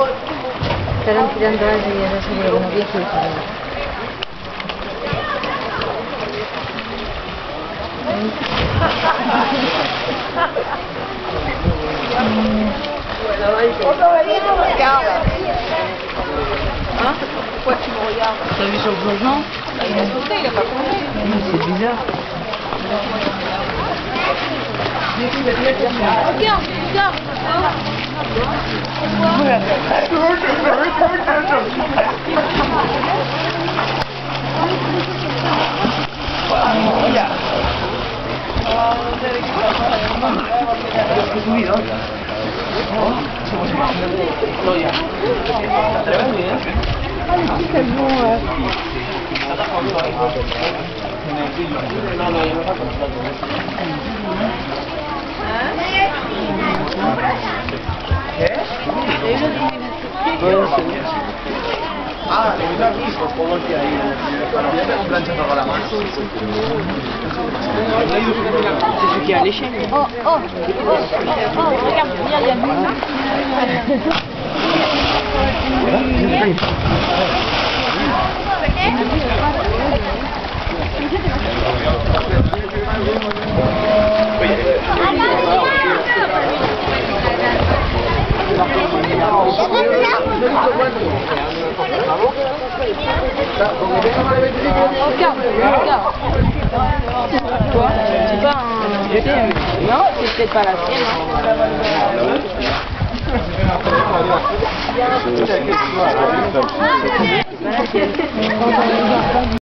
Estaran tirando algo y ahora se lo viejo y Hein? Pourquoi tu me regardes? T'as vu sur le plongeon? Il a sauté, il a pas plongé. C'est bizarre. Regarde, regarde. Ah, l'ho già visto, poi hai lanciato con la mano. C'est celui qui a l'échelle. Oh, regarde, il y a Regarde. Quoi? C'est pas un GTM? Non, c'est peut-être pas la sienne. Hein.